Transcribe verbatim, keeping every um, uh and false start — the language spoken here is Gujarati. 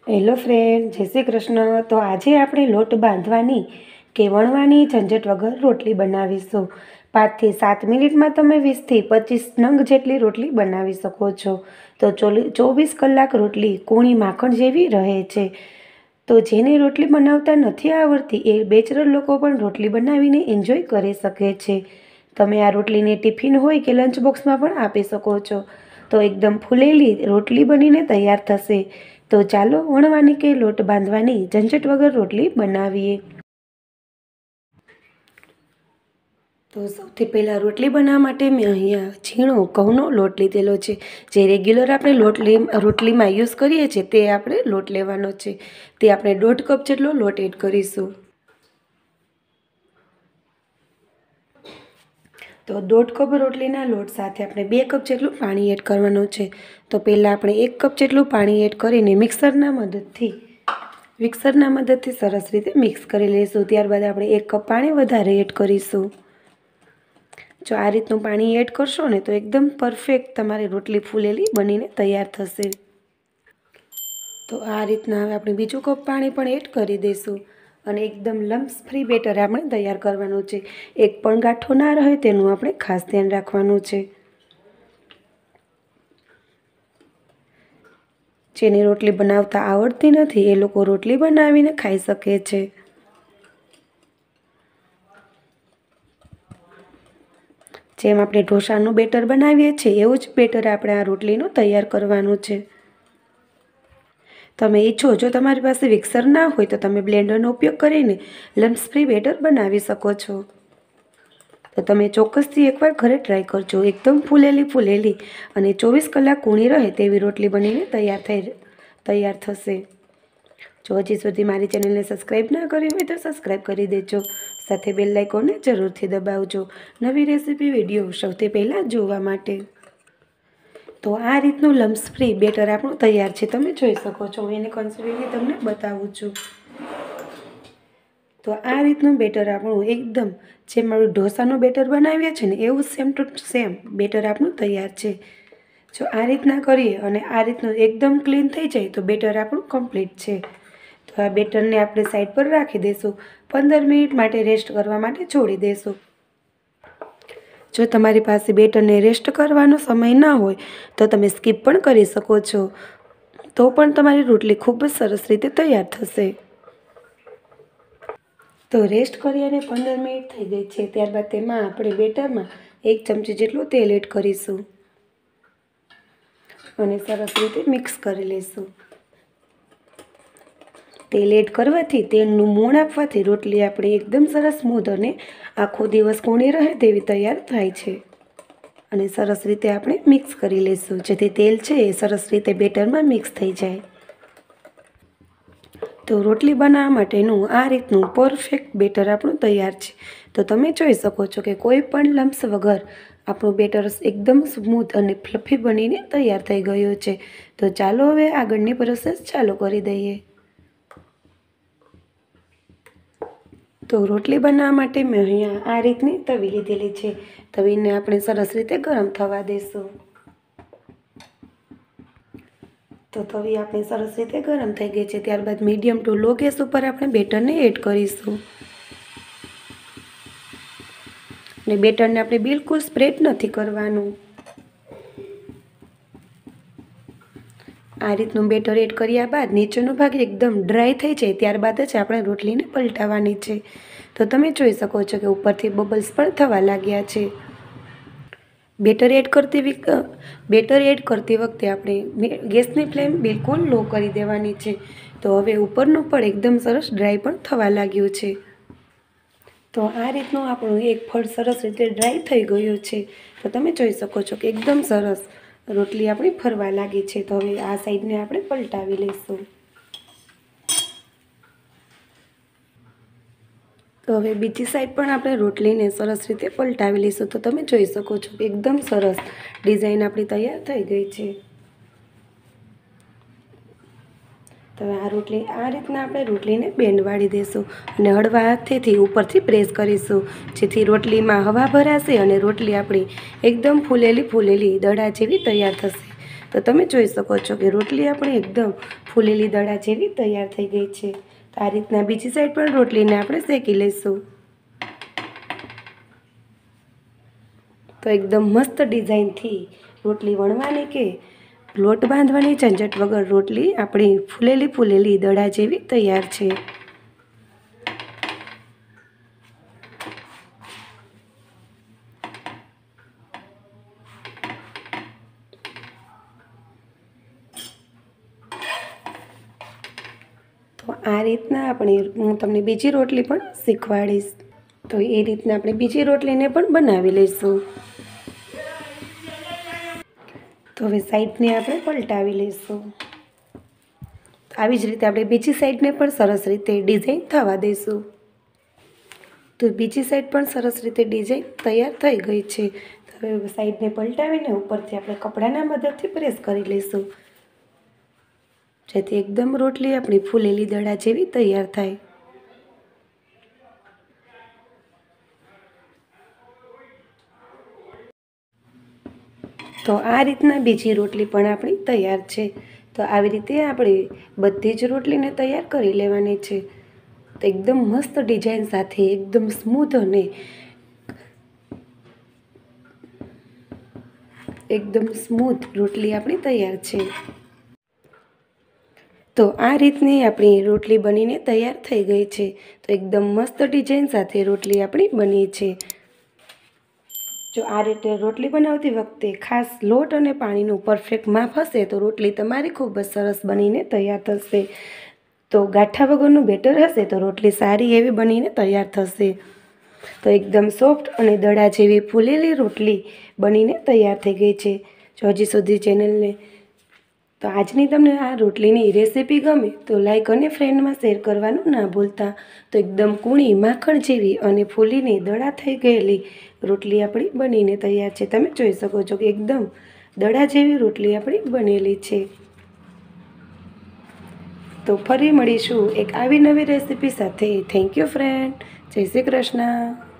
હેલો ફ્રેન્ડ, જય શ્રી કૃષ્ણ. તો આજે આપણે લોટ બાંધવાની કે વણવાની ઝંઝટ વગર રોટલી બનાવીશું. પાંચથી સાત મિનિટમાં તમે વીસથી પચીસ નંગ જેટલી રોટલી બનાવી શકો છો. તો ચોવીસ કલાક રોટલી કૂણી માખણ જેવી રહે છે. તો જેને રોટલી બનાવતા નથી આવડતી એ બેચરલ લોકો પણ રોટલી બનાવીને એન્જોય કરી શકે છે. તમે આ રોટલીને ટિફિન હોય કે લંચ બોક્સમાં પણ આપી શકો છો. તો એકદમ ફૂલેલી રોટલી બનીને તૈયાર થશે. તો ચાલો વણવાની કે લોટ બાંધવાની ઝંઝટ વગર રોટલી બનાવીએ. તો સૌથી પહેલાં રોટલી બનાવવા માટે મેં અહીંયા ઝીણો ઘઉંનો લોટ લીધેલો છે. જે રેગ્યુલર આપણે લોટ રોટલીમાં યુઝ કરીએ છીએ તે આપણે લોટ લેવાનો છે. તે આપણે દોઢ કપ જેટલો લોટ એડ કરીશું. તો દોઢ કપ રોટલીના લોટ સાથે આપણે બે કપ જેટલું પાણી એડ કરવાનું છે. તો પહેલાં આપણે એક કપ જેટલું પાણી એડ કરીને મિક્સરના મદદથી મિક્સરના મદદથી સરસ રીતે મિક્સ કરી લઈશું. ત્યારબાદ આપણે એક કપ પાણી વધારે એડ કરીશું. જો આ રીતનું પાણી એડ કરશો ને તો એકદમ પરફેક્ટ તમારી રોટલી ફૂલેલી બનીને તૈયાર થશે. તો આ રીતના હવે આપણે બીજું કપ પાણી પણ એડ કરી દઈશું અને એકદમ લમ્સ ફ્રી બેટર આપણે તૈયાર કરવાનું છે. એક પણ ગાંઠો ના રહે તેનું આપણે ખાસ ધ્યાન રાખવાનું છે. જેને રોટલી બનાવતા આવડતી નથી એ લોકો રોટલી બનાવીને ખાઈ શકે છે. જેમ આપણે ઢોસાનું બેટર બનાવીએ છીએ એવું જ બેટર આપણે આ રોટલીનું તૈયાર કરવાનું છે. તમે ઈચ્છો જો તમારી પાસે મિક્સર ના હોય તો તમે બ્લેન્ડરનો ઉપયોગ કરીને લમ્સ ફ્રી બેટર બનાવી શકો છો. તો તમે ચોક્કસથી એકવાર ઘરે ટ્રાય કરજો. એકદમ ફૂલેલી ફૂલેલી અને ચોવીસ કલાક કૂણી રહે તેવી રોટલી બનીને તૈયાર થઈ તૈયાર થશે. જો હજી સુધી મારી ચેનલને સબસ્ક્રાઈબ ના કરી હોય તો સબસ્ક્રાઈબ કરી દેજો. સાથે બેલ આઇકોનને જરૂરથી દબાવજો નવી રેસીપી વિડીયો સૌથી પહેલાં જોવા માટે. તો આ રીતનું લમ્સ ફ્રી બેટર આપણું તૈયાર છે. તમે જોઈ શકો છો. હું એને કન્સિસ્ટન્સી તમને બતાવું છું. તો આ રીતનું બેટર આપણું એકદમ જેમ આપણે ઢોસાનું બેટર બનાવીએ છીએ ને એવું સેમ ટુ સેમ બેટર આપણું તૈયાર છે. જો આ રીતના કરીએ અને આ રીતનું એકદમ ક્લીન થઈ જાય તો બેટર આપણું કમ્પ્લીટ છે. તો આ બેટરને આપણે સાઈડ પર રાખી દઈશું. પંદર મિનિટ માટે રેસ્ટ કરવા માટે છોડી દઈશું. જો તમારી પાસે બેટરને રેસ્ટ કરવાનો સમય ના હોય તો તમે સ્કીપ પણ કરી શકો છો. તો પણ તમારી રોટલી ખૂબ જ સરસ રીતે તૈયાર થશે. તો રેસ્ટ કરી અને પંદર મિનિટ થઈ ગઈ છે. ત્યારબાદ તેમાં આપણે બેટરમાં એક ચમચી જેટલું તેલ એડ કરીશું અને સરસ રીતે મિક્સ કરી લઈશું. તેલ એડ કરવાથી તેલનું મોણ આપવાથી રોટલી આપણી એકદમ સરસ સ્મૂધ અને આખો દિવસ કૂણી રહે તેવી તૈયાર થાય છે. અને સરસ રીતે આપણે મિક્સ કરી લઈશું જેથી તેલ છે એ સરસ રીતે બેટરમાં મિક્સ થઈ જાય. તો રોટલી બનાવવા માટેનું આ રીતનું પરફેક્ટ બેટર આપણું તૈયાર છે. તો તમે જોઈ શકો છો કે કોઈ પણ લમ્સ વગર આપણું બેટર એકદમ સ્મૂથ અને ફ્લફી બનીને તૈયાર થઈ ગયું છે. તો ચાલો હવે આગળની પ્રોસેસ ચાલુ કરી દઈએ. તો રોટલી બનાવવા માટે મેં અહીંયા આ રીતની તવી લીધેલી છે. તવીને આપણે સરસ રીતે ગરમ થવા દઈશું. તો તવી આપણે સરસ રીતે ગરમ થઈ ગઈ છે. ત્યારબાદ મીડિયમ ટુ લો ગેસ ઉપર આપણે બેટરને એડ કરીશું. અને બેટરને આપણે બિલકુલ સ્પ્રેડ નથી કરવાનું. આ રીતનું બેટર એડ કર્યા બાદ નીચેનો ભાગ એકદમ ડ્રાય થઈ જાય ત્યારબાદ જ આપણે રોટલીને પલટાવવાની છે. તો તમે જોઈ શકો છો કે ઉપરથી બબલ્સ પણ થવા લાગ્યા છે. બેટર એડ કરતી બેટર એડ કરતી વખતે આપણે ગેસની ફ્લેમ બિલકુલ લો કરી દેવાની છે. તો હવે ઉપરનું પણ એકદમ સરસ ડ્રાય પણ થવા લાગ્યું છે. તો આ રીતનું આપણું એક ફળ સરસ રીતે ડ્રાય થઈ ગયું છે. તો તમે જોઈ શકો છો કે એકદમ સરસ રોટલી આપણી ફરવા લાગી છે. તો હવે આ સાઈડને આપણે પલટાવી લઈશું. તો હવે બીજી સાઈડ પણ આપણે રોટલીને સરસ રીતે પલટાવી લઈશું. તો તમે જોઈ શકો છો કે એકદમ સરસ ડિઝાઇન આપણી તૈયાર થઈ ગઈ છે. તો આ રોટલી આ રીતના આપણે રોટલીને બેન્ડ વાળી દઈશું અને હળવા હાથેથી ઉપરથી પ્રેસ કરીશું જેથી રોટલીમાં હવા ભરાશે અને રોટલી આપણી એકદમ ફૂલેલી ફૂલેલી દડા જેવી તૈયાર થશે. તો તમે જોઈ શકો છો કે રોટલી આપણી એકદમ ફૂલેલી દડા જેવી તૈયાર થઈ ગઈ છે. તો આ રીતના બીજી સાઈડ પણ રોટલીને આપણે શેકી લઈશું. તો એકદમ મસ્ત ડિઝાઇનથી રોટલી વણવાની કે લોટ બાંધવાની ઝંઝટ વગર રોટલી આપણી ફૂલેલી ફૂલેલી દડા જેવી તૈયાર છે. તો આ રીતના આપણે હું તમને બીજી રોટલી પણ શીખવાડીશ. તો એ રીતના આપણે બીજી રોટલીને પણ બનાવી લઈશું. તો હવે સાઈડને આપણે પલટાવી લઈશું. આવી જ રીતે આપણે બીજી સાઈડને પણ સરસ રીતે ડિઝાઇન થવા દઈશું. તો બીજી સાઈડ પણ સરસ રીતે ડિઝાઇન તૈયાર થઈ ગઈ છે. તો હવે સાઈડને પલટાવીને ઉપરથી આપણે કપડાના મદદથી પ્રેસ કરી લઈશું, જેથી એકદમ રોટલી આપણી ફૂલેલી દડા જેવી તૈયાર થાય. તો આ રીતના બીજી રોટલી પણ આપણી તૈયાર છે. તો આવી રીતે આપણે બધી જ રોટલીને તૈયાર કરી લેવાની છે. તો એકદમ મસ્ત ડિઝાઇન સાથે એકદમ સ્મૂથ અને એકદમ સ્મૂથ રોટલી આપણી તૈયાર છે. તો આ રીતની આપણી રોટલી બનીને તૈયાર થઈ ગઈ છે. તો એકદમ મસ્ત ડિઝાઇન સાથે રોટલી આપણી બની છે. જો આ રીતે રોટલી બનાવતી વખતે ખાસ લોટ અને પાણીનું પરફેક્ટ માપ હશે તો રોટલી તમારી ખૂબ જ સરસ બનીને તૈયાર થશે. તો ગાંઠા વગરનું બેટર હશે તો રોટલી સારી એવી બનીને તૈયાર થશે. તો એકદમ સોફ્ટ અને દડા જેવી ફૂલેલી રોટલી બનીને તૈયાર થઈ ગઈ છે. જો હજી સુધી ચેનલને તો આજની તમને આ રોટલીની રેસીપી ગમે તો લાઈક અને ફ્રેન્ડમાં શેર કરવાનું ના ભૂલતા. તો એકદમ કૂણી માખણ જેવી અને ફૂલીને દડા થઈ ગયેલી રોટલી આપણી બનીને તૈયાર છે. તમે જોઈ શકો છો કે એકદમ દડા જેવી રોટલી આપણી બનેલી છે. તો ફરી મળીશું એક આવી નવી રેસીપી સાથે. Thank you friend. જય શ્રી કૃષ્ણ.